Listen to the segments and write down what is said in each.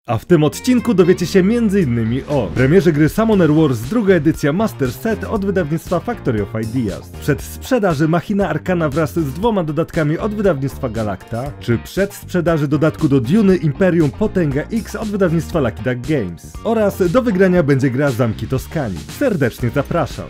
A w tym odcinku dowiecie się m.in. o premierze gry Summoner Wars druga edycja Master Set od wydawnictwa Factory of Ideas, przedsprzedaży Machina Arcana wraz z 2 dodatkami od wydawnictwa Galacta, czy przedsprzedaży dodatku do Duny Imperium Potęga X od wydawnictwa Lucky Duck Games. Oraz do wygrania będzie gra Zamki Toskanii. Serdecznie zapraszam.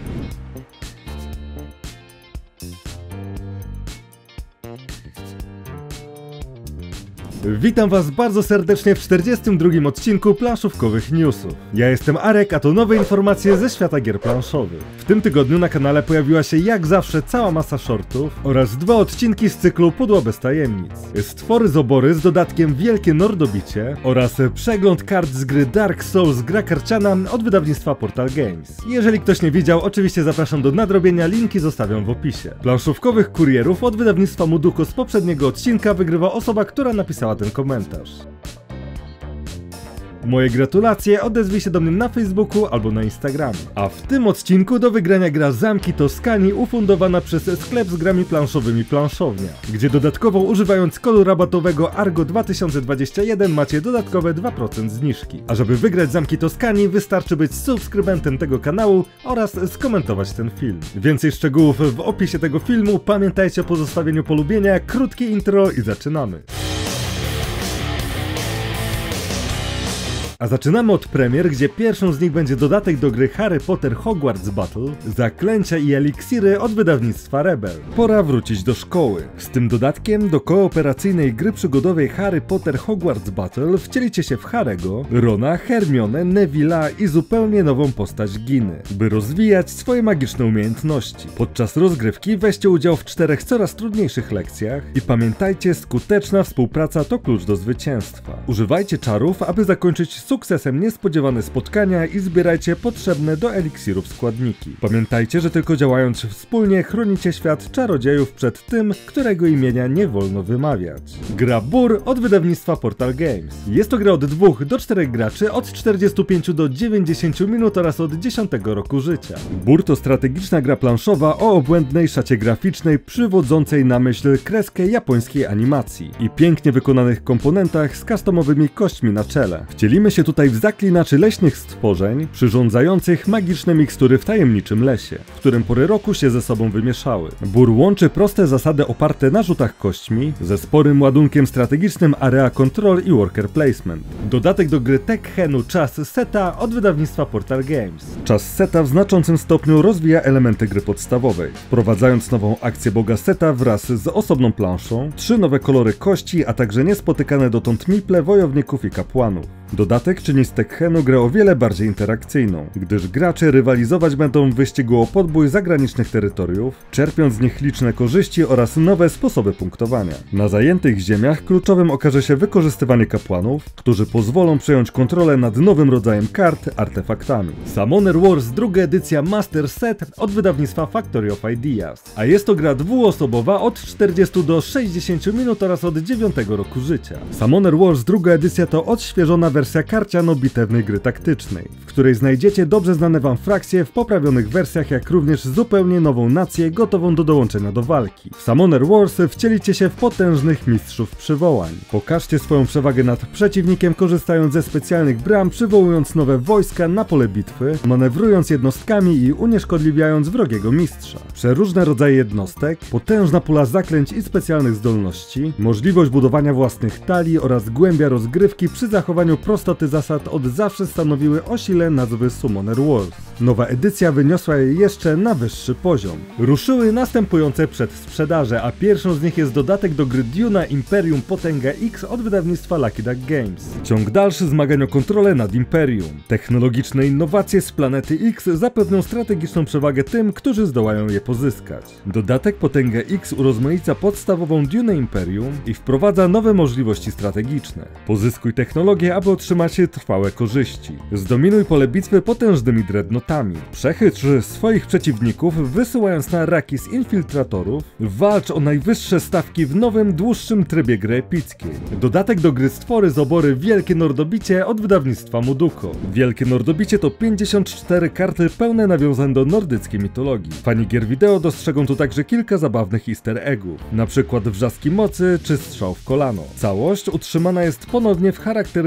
Witam was bardzo serdecznie w 42. odcinku planszówkowych newsów. Ja jestem Arek, a to nowe informacje ze świata gier planszowych. W tym tygodniu na kanale pojawiła się jak zawsze cała masa shortów oraz 2 odcinki z cyklu Pudło bez tajemnic. Stwory z obory z dodatkiem Wielkie Nordobicie oraz przegląd kart z gry Dark Souls gra karciana od wydawnictwa Portal Games. Jeżeli ktoś nie widział, oczywiście zapraszam do nadrobienia, linki zostawiam w opisie. Planszówkowych kurierów od wydawnictwa Muduko z poprzedniego odcinka wygrywa osoba, która napisała ten komentarz. Moje gratulacje, odezwij się do mnie na Facebooku albo na Instagramie. A w tym odcinku do wygrania gra Zamki Toskanii ufundowana przez sklep z grami planszowymi Planszownia, gdzie dodatkowo używając kodu rabatowego ARGO 2021 macie dodatkowe 2% zniżki. A żeby wygrać Zamki Toskanii wystarczy być subskrybentem tego kanału oraz skomentować ten film. Więcej szczegółów w opisie tego filmu, pamiętajcie o pozostawieniu polubienia, krótkie intro i zaczynamy. A zaczynamy od premier, gdzie pierwszą z nich będzie dodatek do gry Harry Potter Hogwarts Battle, Zaklęcia i Eliksiry od wydawnictwa Rebel. Pora wrócić do szkoły. Z tym dodatkiem do kooperacyjnej gry przygodowej Harry Potter Hogwarts Battle wcielicie się w Harry'ego, Rona, Hermione, Neville'a i zupełnie nową postać Giny, by rozwijać swoje magiczne umiejętności. Podczas rozgrywki weźcie udział w 4 coraz trudniejszych lekcjach i pamiętajcie, skuteczna współpraca to klucz do zwycięstwa. Używajcie czarów, aby zakończyć sukcesem niespodziewane spotkania i zbierajcie potrzebne do eliksirów składniki. Pamiętajcie, że tylko działając wspólnie chronicie świat czarodziejów przed tym, którego imienia nie wolno wymawiać. Gra Bur od wydawnictwa Portal Games. Jest to gra od 2 do 4 graczy, od 45 do 90 minut oraz od 10 roku życia. Bur to strategiczna gra planszowa o obłędnej szacie graficznej przywodzącej na myśl kreskę japońskiej animacji i pięknie wykonanych komponentach z customowymi kośćmi na czele. Wcielimy się tutaj w zaklinaczy leśnych stworzeń, przyrządzających magiczne mikstury w tajemniczym lesie, w którym pory roku się ze sobą wymieszały. Bur łączy proste zasady oparte na rzutach kośćmi ze sporym ładunkiem strategicznym area control i worker placement. Dodatek do gry Tekhenu Czas Seta od wydawnictwa Portal Games. Czas Seta w znaczącym stopniu rozwija elementy gry podstawowej, wprowadzając nową akcję boga Seta wraz z osobną planszą, 3 nowe kolory kości, a także niespotykane dotąd miple wojowników i kapłanów. Dodatek czyni z Tekhenu grę o wiele bardziej interakcyjną, gdyż gracze rywalizować będą w wyścigu o podbój zagranicznych terytoriów, czerpiąc z nich liczne korzyści oraz nowe sposoby punktowania. Na zajętych ziemiach kluczowym okaże się wykorzystywanie kapłanów, którzy pozwolą przejąć kontrolę nad nowym rodzajem kart, artefaktami. Summoner Wars druga edycja Master Set od wydawnictwa Factory of Ideas, a jest to gra dwuosobowa od 40 do 60 minut oraz od 9 roku życia. Summoner Wars druga edycja to odświeżona wersja karciano-bitewnej gry taktycznej, w której znajdziecie dobrze znane wam frakcje w poprawionych wersjach, jak również zupełnie nową nację gotową do dołączenia do walki. W Summoner Wars wcielicie się w potężnych mistrzów przywołań. Pokażcie swoją przewagę nad przeciwnikiem, korzystając ze specjalnych bram, przywołując nowe wojska na pole bitwy, manewrując jednostkami i unieszkodliwiając wrogiego mistrza. Przeróżne rodzaje jednostek, potężna pula zaklęć i specjalnych zdolności, możliwość budowania własnych talii oraz głębia rozgrywki przy zachowaniu prostoty zasad od zawsze stanowiły o sile nazwy Summoner Wars. Nowa edycja wyniosła je jeszcze na wyższy poziom. Ruszyły następujące przedsprzedaże, a pierwszą z nich jest dodatek do gry Duna Imperium Potęga X od wydawnictwa Lucky Duck Games. Ciąg dalszy zmagań o kontrolę nad Imperium. Technologiczne innowacje z planety X zapewnią strategiczną przewagę tym, którzy zdołają je pozyskać. Dodatek Potęga X urozmaica podstawową Dunę Imperium i wprowadza nowe możliwości strategiczne. Pozyskuj technologię, aby otrzymać trwałe korzyści. Zdominuj pole bitwy potężnymi dreadnoughtami. Przechytrz swoich przeciwników, wysyłając na raki z infiltratorów. Walcz o najwyższe stawki w nowym, dłuższym trybie gry epickiej. Dodatek do gry Stwory z obory Wielkie Nordobicie od wydawnictwa Muduko. Wielkie Nordobicie to 54 karty pełne nawiązań do nordyckiej mitologii. Fani gier wideo dostrzegą tu także kilka zabawnych easter eggów, na przykład wrzaski mocy czy strzał w kolano. Całość utrzymana jest ponownie w charakterystycznej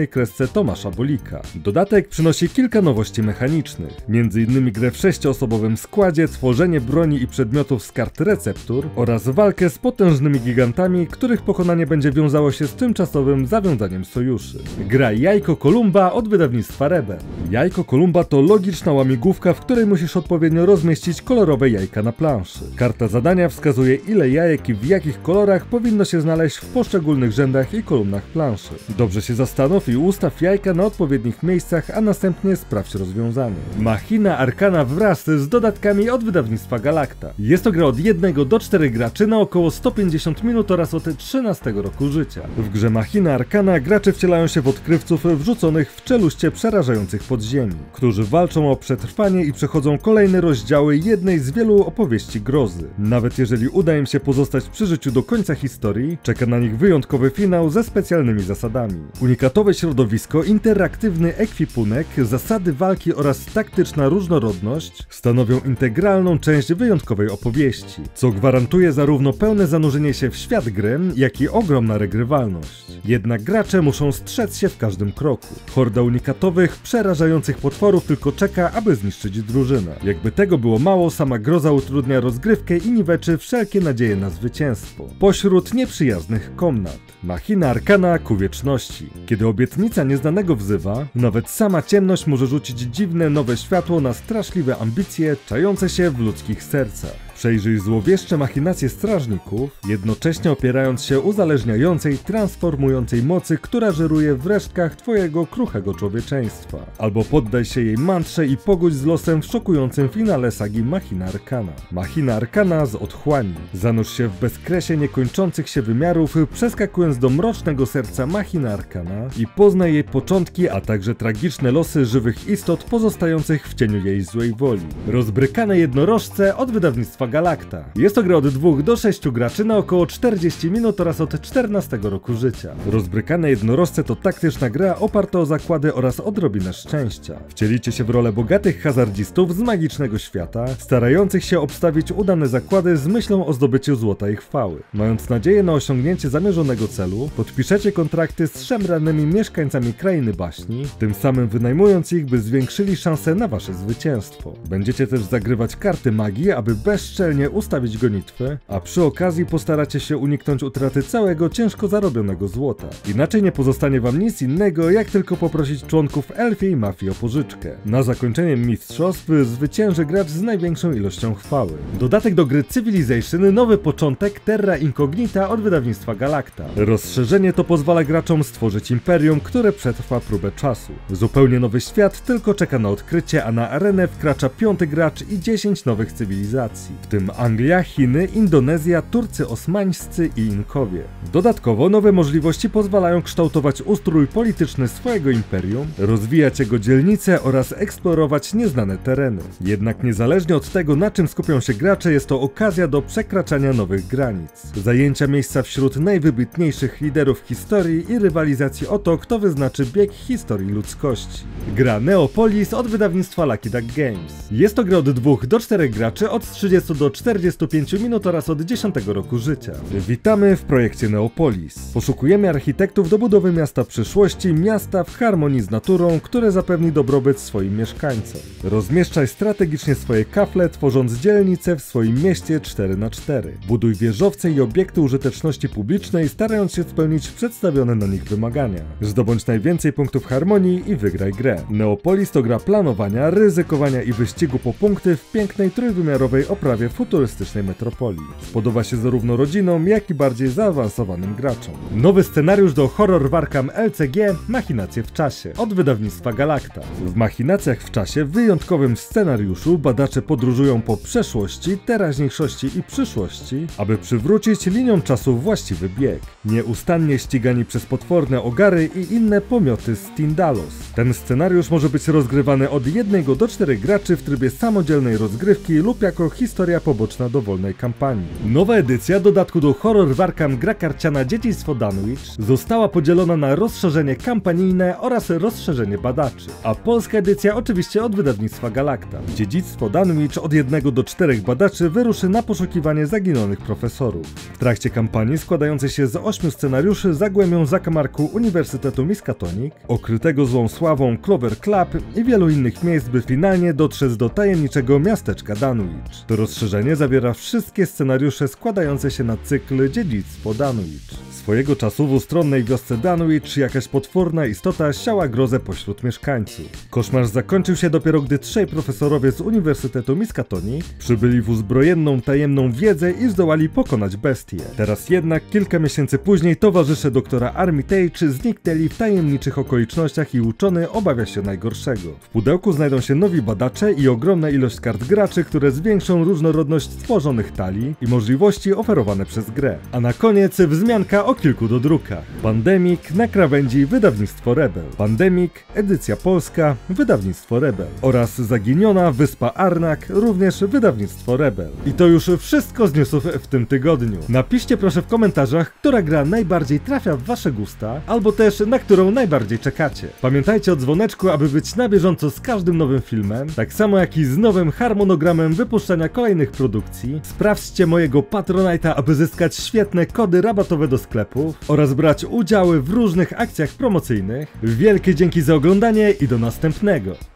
własnej kresce Tomasza Bolika. Dodatek przynosi kilka nowości mechanicznych, m.in. grę w 6-osobowym składzie, tworzenie broni i przedmiotów z kart receptur oraz walkę z potężnymi gigantami, których pokonanie będzie wiązało się z tymczasowym zawiązaniem sojuszy. Gra Jajko Kolumba od wydawnictwa Rebel. Jajko Kolumba to logiczna łamigłówka, w której musisz odpowiednio rozmieścić kolorowe jajka na planszy. Karta zadania wskazuje, ile jajek i w jakich kolorach powinno się znaleźć w poszczególnych rzędach i kolumnach planszy. Dobrze się zastanów i ustaw jajka na odpowiednich miejscach, a następnie sprawdź rozwiązanie. Machina Arcana wraz z dodatkami od wydawnictwa Galacta. Jest to gra od 1 do 4 graczy na około 150 minut oraz od 13 roku życia. W grze Machina Arcana gracze wcielają się w odkrywców wrzuconych w czeluście przerażających podziemi, którzy walczą o przetrwanie i przechodzą kolejne rozdziały jednej z wielu opowieści grozy. Nawet jeżeli uda im się pozostać przy życiu do końca historii, czeka na nich wyjątkowy finał ze specjalnymi zasadami. Unikatowe środowisko, interaktywny ekwipunek, zasady walki oraz taktyczna różnorodność stanowią integralną część wyjątkowej opowieści, co gwarantuje zarówno pełne zanurzenie się w świat gry, jak i ogromna regrywalność. Jednak gracze muszą strzec się w każdym kroku. Horda unikatowych, przerażających potworów tylko czeka, aby zniszczyć drużynę. Jakby tego było mało, sama groza utrudnia rozgrywkę i niweczy wszelkie nadzieje na zwycięstwo. Pośród nieprzyjaznych komnat. Machina Arcana ku wieczności. Kiedy obietnica nieznanego wzywa, nawet sama ciemność może rzucić dziwne nowe światło na straszliwe ambicje czające się w ludzkich sercach. Przejrzyj złowieszcze machinacje strażników, jednocześnie opierając się uzależniającej, transformującej mocy, która żeruje w resztkach twojego kruchego człowieczeństwa. Albo poddaj się jej mantrze i pogódź z losem w szokującym finale sagi Machina Arcana. Machina Arcana z otchłani. Zanurz się w bezkresie niekończących się wymiarów, przeskakując do mrocznego serca Machina Arcana i poznaj jej początki, a także tragiczne losy żywych istot pozostających w cieniu jej złej woli. Rozbrykane jednorożce od wydawnictwa Galacta. Jest to gra od 2 do 6 graczy na około 40 minut oraz od 14 roku życia. Rozbrykane jednorożce to taktyczna gra oparta o zakłady oraz odrobinę szczęścia. Wcielicie się w rolę bogatych hazardzistów z magicznego świata, starających się obstawić udane zakłady z myślą o zdobyciu złota i chwały. Mając nadzieję na osiągnięcie zamierzonego celu, podpiszecie kontrakty z szemranymi mieszkańcami krainy baśni, tym samym wynajmując ich, by zwiększyli szanse na wasze zwycięstwo. Będziecie też zagrywać karty magii, aby bezczelnie ustawić gonitwę, a przy okazji postaracie się uniknąć utraty całego ciężko zarobionego złota. Inaczej nie pozostanie wam nic innego, jak tylko poprosić członków elfiej mafii o pożyczkę. Na zakończenie mistrzostw zwycięży gracz z największą ilością chwały. Dodatek do gry Civilization, nowy początek Terra Incognita od wydawnictwa Galacta. Rozszerzenie to pozwala graczom stworzyć imperium, które przetrwa próbę czasu. Zupełnie nowy świat tylko czeka na odkrycie, a na arenę wkracza 5. gracz i 10 nowych cywilizacji, w tym Anglia, Chiny, Indonezja, Turcy osmańscy i Inkowie. Dodatkowo nowe możliwości pozwalają kształtować ustrój polityczny swojego imperium, rozwijać jego dzielnice oraz eksplorować nieznane tereny. Jednak niezależnie od tego, na czym skupią się gracze, jest to okazja do przekraczania nowych granic, zajęcia miejsca wśród najwybitniejszych liderów historii i rywalizacji o to, kto wyznaczy bieg historii ludzkości. Gra Neopolis od wydawnictwa Lucky Duck Games. Jest to gra od 2 do 4 graczy od 30 do 45 minut oraz od 10 roku życia. Witamy w projekcie Neopolis. Poszukujemy architektów do budowy miasta przyszłości, miasta w harmonii z naturą, które zapewni dobrobyt swoim mieszkańcom. Rozmieszczaj strategicznie swoje kafle, tworząc dzielnice w swoim mieście 4x4. Buduj wieżowce i obiekty użyteczności publicznej, starając się spełnić przedstawione na nich wymagania. Zdobądź najwięcej punktów harmonii i wygraj grę. Neopolis to gra planowania, ryzykowania i wyścigu po punkty w pięknej trójwymiarowej oprawie futurystycznej metropolii. Spodoba się zarówno rodzinom, jak i bardziej zaawansowanym graczom. Nowy scenariusz do horror w Arkham LCG Machinacje w czasie od wydawnictwa Galacta. W Machinacjach w czasie, w wyjątkowym scenariuszu, badacze podróżują po przeszłości, teraźniejszości i przyszłości, aby przywrócić liniom czasu właściwy bieg. Nieustannie ścigani przez potworne ogary i inne pomioty z Tindalos. Ten scenariusz może być rozgrywany od 1 do 4 graczy w trybie samodzielnej rozgrywki lub jako historia historia poboczna dowolnej kampanii. Nowa edycja dodatku do Horror w Arkham gra karciana Dziedzictwo Dunwich została podzielona na rozszerzenie kampanijne oraz rozszerzenie badaczy, a polska edycja oczywiście od wydawnictwa Galacta. Dziedzictwo Dunwich od 1 do 4 badaczy wyruszy na poszukiwanie zaginionych profesorów. W trakcie kampanii składającej się z 8 scenariuszy zagłębią zakamarku Uniwersytetu Miskatonic, okrytego złą sławą Clover Club i wielu innych miejsc, by finalnie dotrzeć do tajemniczego miasteczka Dunwich. To rozszerzenie zawiera wszystkie scenariusze składające się na cykl Dziedzictwo Dunwich. Swojego czasu w ustronnej wiosce Dunwich jakaś potworna istota siała grozę pośród mieszkańców. Koszmar zakończył się dopiero, gdy 3 profesorowie z Uniwersytetu Miskatonic przybyli w uzbrojoną tajemną wiedzę i zdołali pokonać bestię. Teraz jednak, kilka miesięcy później, towarzysze doktora Armitage zniknęli w tajemniczych okolicznościach i uczony obawia się najgorszego. W pudełku znajdą się nowi badacze i ogromna ilość kart graczy, które zwiększą różnorodność tworzonych talii i możliwości oferowane przez grę. A na koniec wzmianka o kilku dodrukach. Pandemic na krawędzi wydawnictwo Rebel. Pandemic, edycja polska, wydawnictwo Rebel. Oraz Zaginiona Wyspa Arnak, również wydawnictwo Rebel. I to już wszystko z newsów w tym tygodniu. Napiszcie proszę w komentarzach, która gra najbardziej trafia w wasze gusta, albo też na którą najbardziej czekacie. Pamiętajcie o dzwoneczku, aby być na bieżąco z każdym nowym filmem, tak samo jak i z nowym harmonogramem wypuszczania kolejnych produkcji. Sprawdźcie mojego Patronite'a, aby zyskać świetne kody rabatowe do sklepów oraz brać udziały w różnych akcjach promocyjnych. Wielkie dzięki za oglądanie i do następnego.